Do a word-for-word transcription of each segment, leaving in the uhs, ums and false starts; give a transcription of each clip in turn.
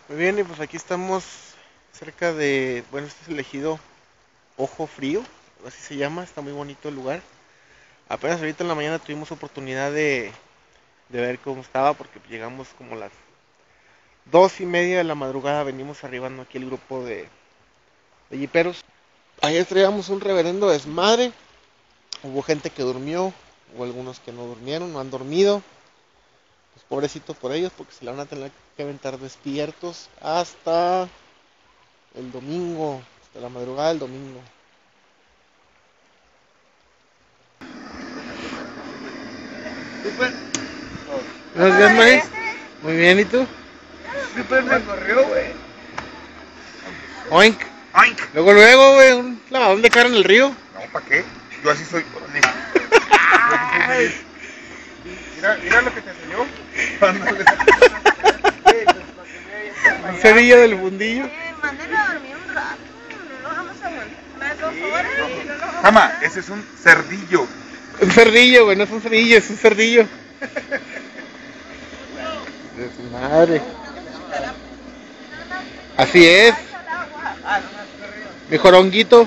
Muy bien, y pues aquí estamos cerca de, bueno, este es el ejido Ojo Frío, así se llama, está muy bonito el lugar. Apenas ahorita en la mañana tuvimos oportunidad de, de ver cómo estaba, porque llegamos como a las dos y media de la madrugada, venimos arribando aquí el grupo de, de jiperos. Ayer traíamos un reverendo desmadre, hubo gente que durmió, hubo algunos que no durmieron, no han dormido. Pues pobrecitos por ellos, porque se la van a tener que aventar despiertos hasta el domingo, hasta la madrugada del domingo. Super. Buenos días, Maíz. Muy bien, ¿y tú? Super me corrió, güey. Oink. Oink. Luego, luego, güey, un lavadón de cara en el río. No, ¿para qué? Yo así soy. Órale. Yo así soy feliz. Mira, mira lo que te enseñó. Ándale. Un cerillo del fundillo. Eh, mándenlo a dormir un rato, no lo vamos a aguantar unas dos horas y no lo vamos Jama, a... ese es un cerdillo. Un cerdillo, güey, no es un cerillo, es un cerdillo. De su madre. Así es. Mi joronguito.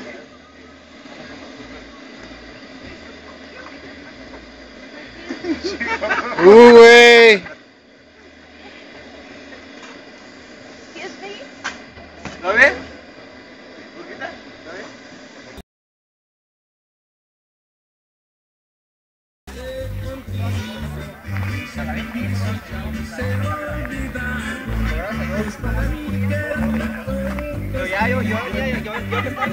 Uh, güey. ¿Lo ves? Yo ya, yo, yo, yo, yo, yo,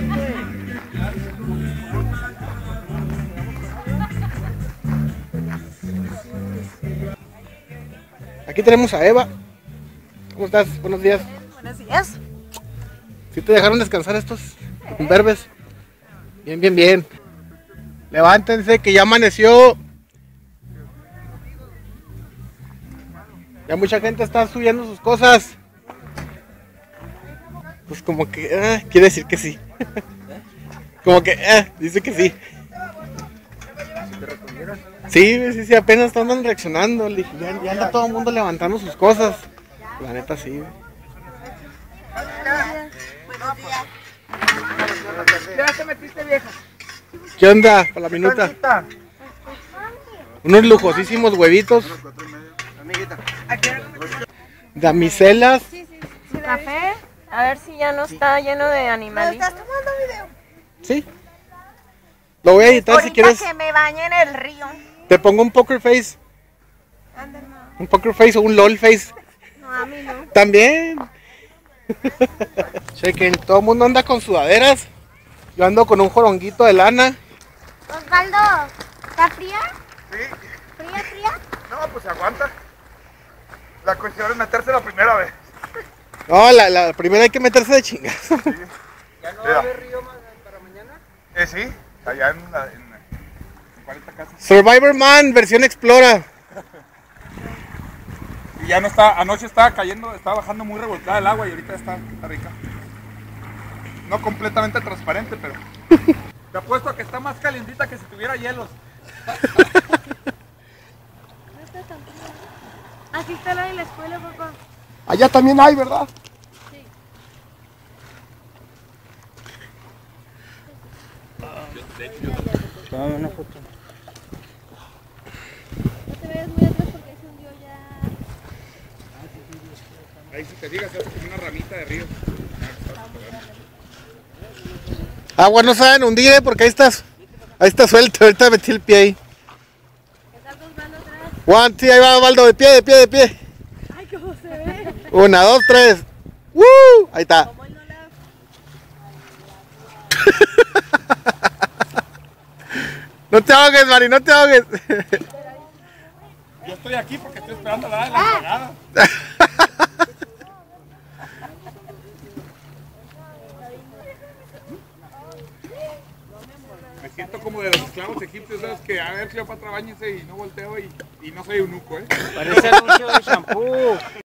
Aquí tenemos a Eva. ¿Cómo estás? Buenos días. Buenos días. ¿Sí te dejaron descansar estos imberbes? Bien, bien, bien. Levántense que ya amaneció. Ya mucha gente está subiendo sus cosas. Pues como que, ah, quiere decir que sí. Como que, ah, dice que sí. Sí, sí, sí, apenas están reaccionando. Le dije, ya, ya anda todo el mundo levantando sus cosas. La neta sí. Buenos días. Ya te metiste, vieja. ¿Qué onda? Para la minuta. Unos lujosísimos huevitos. Amiguita. Damiselas. ¿Su café? A ver si ya no está lleno de animalitos. ¿Estás tomando video? Sí. Lo voy a editar si Ahorita quieres. que me bañe en el río. Te pongo un poker face. Anda, no. Un poker face o un lol face. No, a mí no. También. Chequen, todo el mundo anda con sudaderas. Yo ando con un joronguito de lana. Osvaldo, ¿está fría? Sí. ¿Fría, fría? No, pues aguanta. La cuestión es meterse la primera vez. No, la, la primera hay que meterse de chingazo. Sí. ¿Ya no va a haber río más para mañana? Eh, sí. Allá en la... En, en cuarenta casas. Survivor Man, versión Explora. Y ya no está, anoche estaba cayendo, estaba bajando muy revolcada el agua y ahorita está, está rica. No completamente transparente, pero... Te apuesto a que está más calientita que si tuviera hielos. Así está la de la escuela, papá. Allá también hay, ¿verdad? Sí. Toma una foto. No te vayas muy atrás porque se hundió ya. Ahí si te digas, se hace como una ramita de río. Agua no saben hundir, ¿eh? Porque ahí estás. Ahí está suelto, ahorita metí el pie ahí. ¿Estás dos manos atrás? One, sí, ahí va Valdo, de pie, de pie, de pie. Ay, cómo se ve. Una, dos, tres. ¡Woo! Ahí está. Como el Lola. No te ahogues, Mari, no te ahogues. Yo estoy aquí porque estoy esperando la de la cagada. Me siento como de los esclavos egipcios, ¿sabes? Que a ver, Cleopatra, báñese y no volteo y, y no soy eunuco, ¿eh? Parece anuncio de shampoo.